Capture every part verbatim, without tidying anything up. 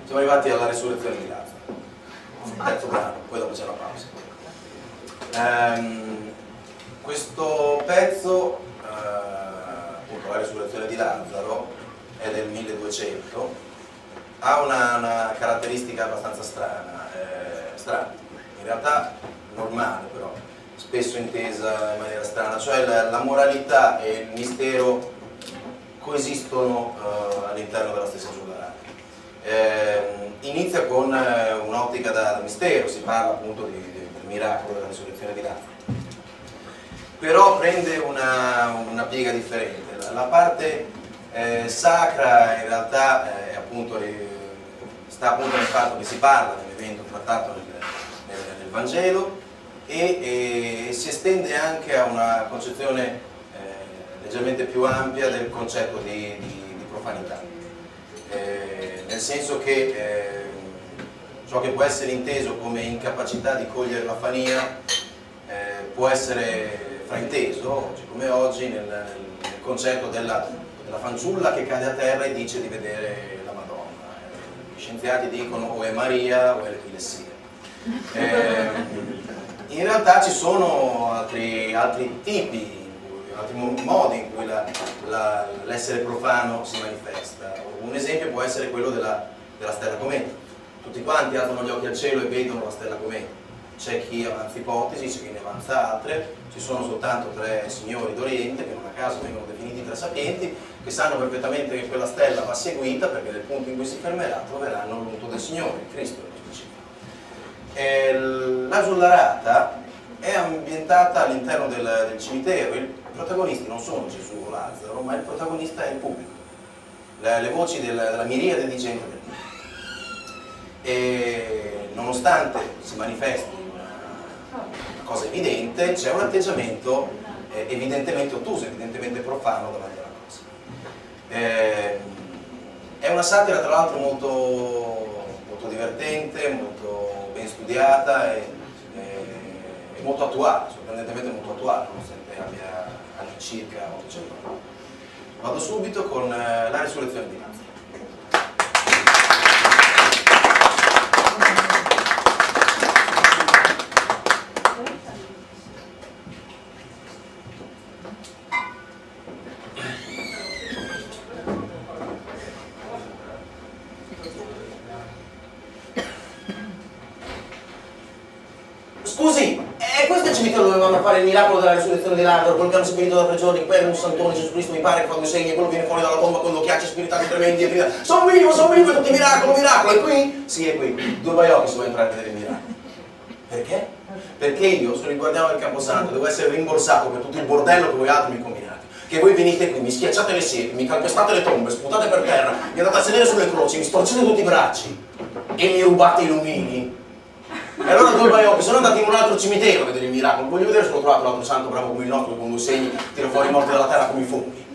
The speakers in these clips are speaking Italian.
Siamo arrivati alla resurrezione di Lazzaro, il terzo brano, poi dopo c'è la pausa. Ehm, questo pezzo, eh, appunto la resurrezione di Lazzaro, è del milleduecento, ha una, una caratteristica abbastanza strana, eh, strana, in realtà normale però, spesso intesa in maniera strana, cioè la, la moralità e il mistero coesistono eh, all'interno della stessa giornata. Eh, inizia con eh, un'ottica da, da mistero, si parla appunto di, di, del miracolo della risurrezione di Lazzaro, però prende una, una piega differente. La, la parte eh, sacra in realtà eh, appunto, eh, sta appunto nel fatto che si parla dell'evento trattato nel, nel, nel Vangelo e, e si estende anche a una concezione eh, leggermente più ampia del concetto di, di, di profanità. Eh, nel senso che eh, ciò che può essere inteso come incapacità di cogliere la fania eh, può essere frainteso, oggi come oggi, nel, nel, nel concetto della, della fanciulla che cade a terra e dice di vedere la Madonna. Eh, gli scienziati dicono o è Maria o è l'epilessia. Eh, in realtà ci sono altri, altri tipi, altri modi in cui l'essere profano si manifesta. Un esempio può essere quello della, della stella cometa. Tutti quanti alzano gli occhi al cielo e vedono la stella cometa. C'è chi avanza ipotesi, c'è chi ne avanza altre, ci sono soltanto tre signori d'Oriente, che non a caso vengono definiti tre sapienti, che sanno perfettamente che quella stella va seguita perché nel punto in cui si fermerà troveranno l'unto del Signore, Cristo nello specifico. La giullarata è ambientata all'interno del, del cimitero. I protagonisti non sono Gesù o Lazzaro, ma il protagonista è il pubblico, le, le voci della, della miriade di gente del mondo. E nonostante si manifesti una, una cosa evidente, c'è un atteggiamento eh, evidentemente ottuso, evidentemente profano davanti alla cosa. Eh, è una satira tra l'altro molto, molto divertente, molto ben studiata e, e, e molto attuale, sorprendentemente molto attuale, nonostante abbia anni circa ottocento anni. Vado subito con eh, la risurrezione di Lazzaro. Scusi, è questo il cimitero dove vanno a fare il miracolo della risurrezione di Lazzaro, quello che hanno spirito da tre giorni, poi era un santone, Gesù Cristo mi pare che fa due segni, quello viene fuori dalla tomba con gli occhiacci spiritati tremendi e grida: sono vivo, sono vivo, tutti miracolo, miracolo, è qui? Sì, è qui. Due baiocchi se vuoi entrare a vedere il miracolo. Perché? Perché io sono il guardiano del Camposanto, devo essere rimborsato per tutto il bordello che voi altri mi combinate. Che voi venite qui, mi schiacciate le siepi, mi calpestate le tombe, sputate per terra, mi andate a sedere sulle croci, mi storcete tutti i bracci e mi rubate i lumini. E allora due baiocchi sono andati in un altro cimitero a vedere il miracolo. Voglio vedere se l'ho trovato l'altro santo bravo come il nostro, che con due segni tira fuori i morti dalla terra come i funghi.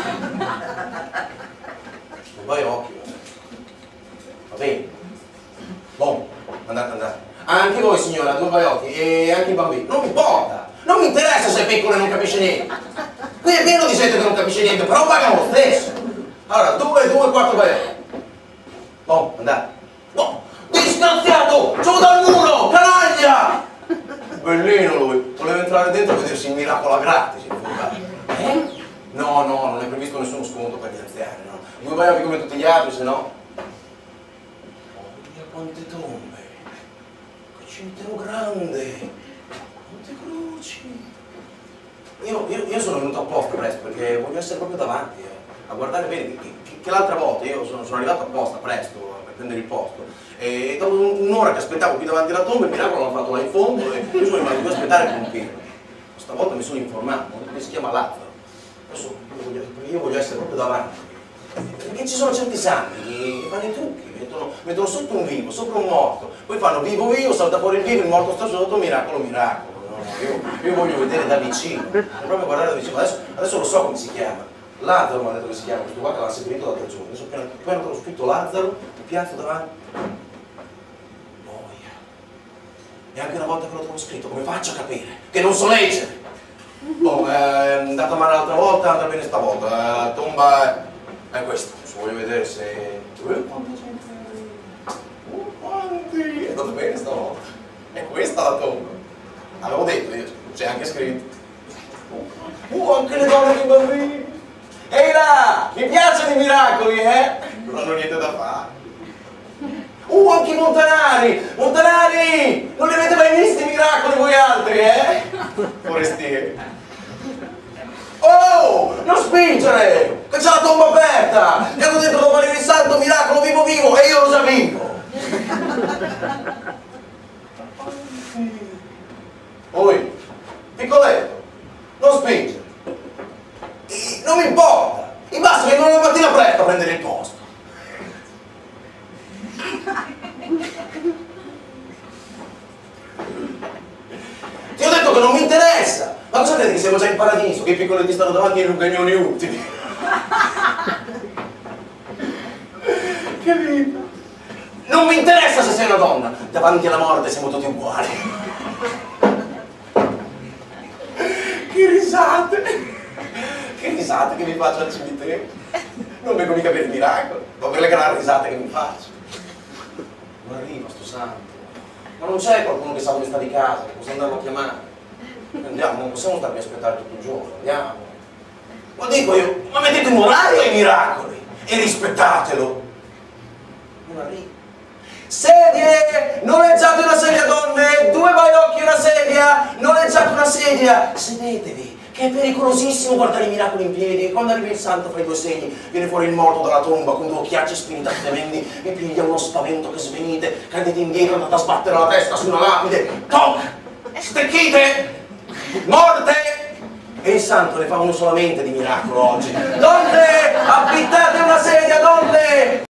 Due baiocchi, va bene. Buon, andate, andate. Anche voi signora, due baiocchi, e anche i bambini. Non mi importa, non mi interessa se è piccolo e non capisce niente. Qui è pieno di gente che non capisce niente, però paga lo stesso. Allora, due, due, quattro baiocchi. Buon, andate. Buon. Disgraziato! Giù dal muro! Canaglia! Bellino lui, voleva entrare dentro a vedersi il miracolo a gratis. Eh? No, no, non è previsto nessuno sconto per gli anziani, no. Due baiocchi come tutti gli altri, se no. Oh, via quante tombe! Che cimitero grande! Quante croci! Io, io, io sono venuto apposta presto perché voglio essere proprio davanti, eh, a guardare bene, che, che, che l'altra volta io sono, sono arrivato apposta presto per prendere il posto. E dopo un'ora che aspettavo qui davanti alla tomba, il miracolo l'hanno fatto là in fondo e io sono rimasto qui a aspettare con un pieno. Stavolta mi sono informato, lui si chiama Lazzaro. Adesso io voglio, io voglio essere proprio davanti. Perché ci sono certi santi che fanno i trucchi, mettono, mettono sotto un vivo, sopra un morto, poi fanno vivo vivo, salta fuori il vivo, il morto sta sotto, miracolo, miracolo. No, no, io, io voglio vedere da vicino, voglio proprio guardare da vicino. Adesso, adesso lo so come si chiama. Lazzaro mi ha detto che si chiama, questo qua che l'ha seguito da tre giorni. Adesso appena, appena trovo scritto Lazzaro, mi piazzo davanti. E anche una volta che lo trovo scritto, come faccio a capire? Che non so leggere! Boh, è andata male l'altra volta, andrà bene stavolta. La tomba è questa. Adesso voglio vedere se... Eh, quanta gente... Avanti! È andato bene stavolta. È questa la tomba. Avevo detto io, c'è anche scritto. Uh, anche le donne con i bambini. Ehi là! Mi piacciono i miracoli, eh? Non hanno niente da fare. Uh, anche i montanari! Montanari! Non li avete mai visti i miracoli voi altri, eh? Forestieri. Oh! Non spingere! Che c'è la tomba aperta! Che hanno detto domani il santo miracolo vivo vivo e io lo già vivo! Poi, piccoletto, non spingere! Non mi importa! Mi basta che vengono la mattina presto a prendere il posto! Ti ho detto che non mi interessa! Ma cosa credi che siamo già in paradiso? Che i piccoletti stanno davanti ai lungagnoni ultimi? Che vita! Non mi interessa se sei una donna! Davanti alla morte siamo tutti uguali! Che risate! Che risate che mi faccio al cimitero! Non vengo mica per il miracolo, ma per le gran risate che mi faccio! Non arriva sto santo! Ma non c'è qualcuno che sa dove sta di casa, che possa andarlo a chiamare? Andiamo, non possiamo starvi a aspettare tutto il giorno, andiamo. Ma dico io, ma mettete un orario ai miracoli e rispettatelo. Non arriva. Sedie! Noleggiate una sedia, donne! Due baiocchi e una sedia! Noleggiate una sedia! Sedetevi, che è pericolosissimo guardare i miracoli in piedi. Quando arriva il santo fra i due segni, viene fuori il morto dalla tomba con due occhiacci spinitati tremendi, vi piglia uno spavento che svenite, cadete indietro, andate a sbattere la testa su una lapide. Toc! Stecchite! Morte! E il santo ne fa uno solamente di miracolo oggi. Donne, abitate